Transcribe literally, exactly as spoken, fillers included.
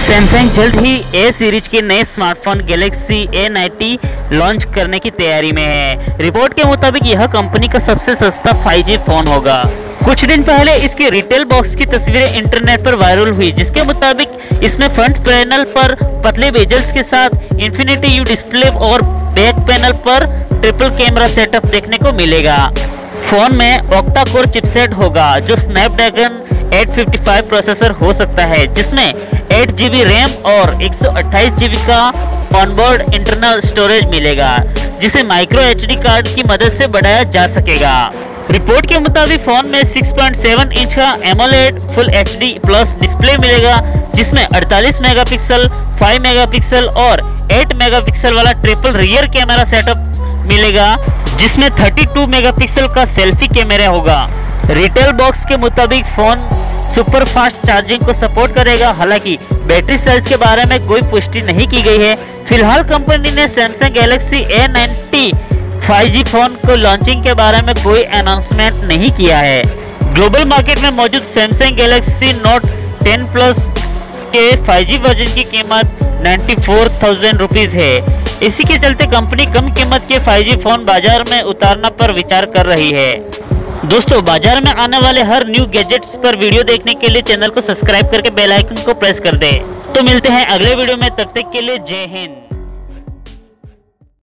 Samsung जल्द ही ए series के नए smartphone Galaxy A ninety launch करने की तैयारी में है। रिपोर्ट के मुताबिक यह कंपनी का सबसे सस्ता फाइव जी फोन होगा। कुछ दिन पहले इसके रिटेल बॉक्स की तस्वीरें इंटरनेट पर वायरल हुई, जिसके मुताबिक इसमें फ्रंट पैनल पर पतले बेजल्स के साथ इन्फिनिटी यू डिस्प्ले और बैक पैनल पर ट्रिपल कैमरा सेटअप देखने को मिलेगा। फोन में ऑक्टा कोर चिपसेट होगा जो Snapdragon eight fifty five processor हो सकता है, जिसमें एट जी बी रैम और एक सौ अट्ठाईस जी बी का ऑनबोर्ड इंटरनल स्टोरेज मिलेगा, जिसे माइक्रो एच डी कार्ड की मदद से बढ़ाया जा सकेगा। रिपोर्ट के मुताबिक फोन में सिक्स पॉइंट सेवन इंच का AMOLED full H D plus display मिलेगा, जिसमें अड़तालीस मेगापिक्सल, फाइव मेगापिक्सल और एट मेगापिक्सल वाला ट्रिपल रियर कैमरा सेटअप मिलेगा, जिसमें थर्टी टू मेगापिक्सल का सेल्फी कैमरा होगा। रिटेल बॉक्स के मुताबिक फोन सुपर फास्ट चार्जिंग को सपोर्ट करेगा। हालांकि बैटरी साइज के बारे में कोई पुष्टि नहीं की गई है। फिलहाल कंपनी ने Samsung Galaxy A ninety five G phone को लॉन्चिंग के बारे में कोई अनाउंसमेंट नहीं किया है। ग्लोबल मार्केट में मौजूद Samsung Galaxy Note ten plus के फाइव जी वर्जन की कीमत नाइन्टी फोर थाउजेंड रुपीज है। इसी के चलते कंपनी कम कीमत के फाइव जी फोन बाजार में उतारना पर विचार कर रही है। दोस्तों, बाजार में आने वाले हर न्यू गैजेट्स पर वीडियो देखने के लिए चैनल को सब्सक्राइब करके बेल आइकन को प्रेस कर दें। तो मिलते हैं अगले वीडियो में, तब तक के लिए जय हिंद।